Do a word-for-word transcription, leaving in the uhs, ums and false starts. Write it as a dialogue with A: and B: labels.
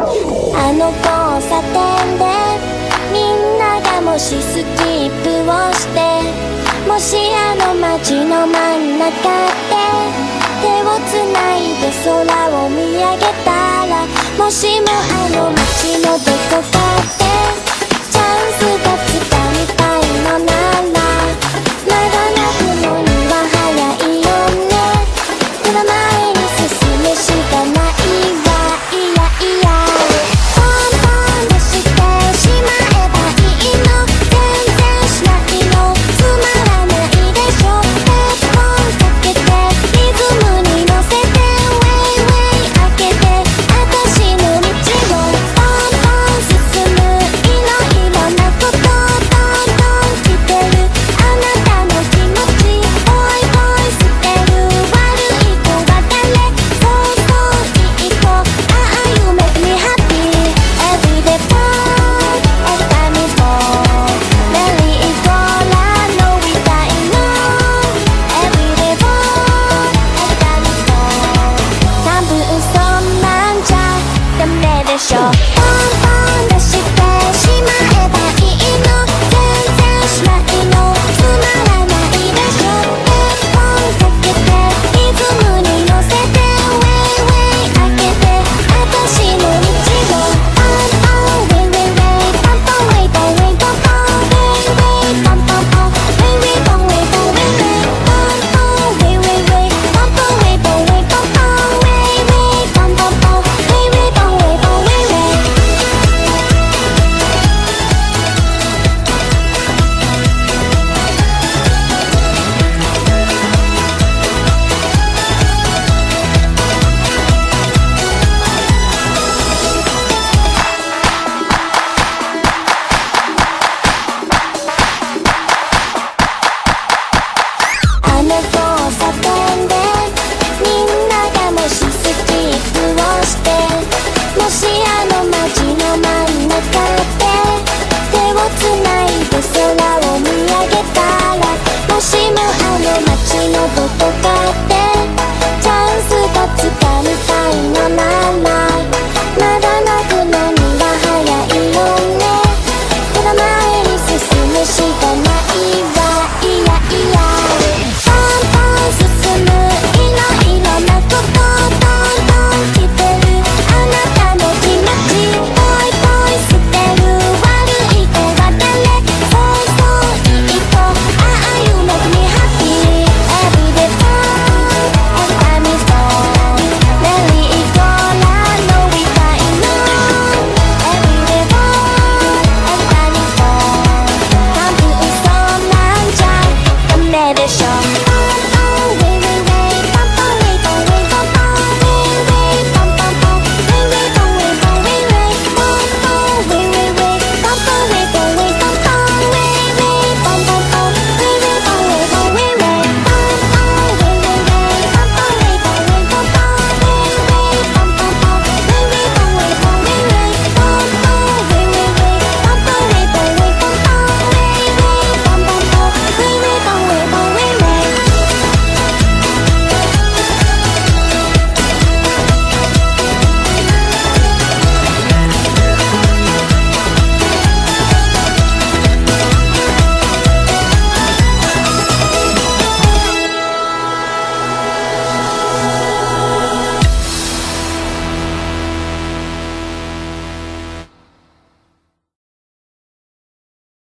A: あの交差点でみんながもしスキップをして、もしあの街の真ん中で手をつないで空を見上げたら、もしもあの街のどこかでチャンスがつかみたいのなら、まだ泣くのには早いよね。目の前に進むしかないわ。いやいやポンポンとしてしまえばいいの。全然しないのつまらないでしょ。ヘッドホンかけてリズムに乗せてウェイウェイ開けて私の道をポンポン進む。いろいろなことどんどん来てる。あなたの気持ちボイボイ捨てる。悪い子は誰？そうそういい子。ああ You make me happy everyday fall every time we fall。 メリーゴーランドみたいの everyday fall every time we fall。多分そんなんじゃダメでしょ。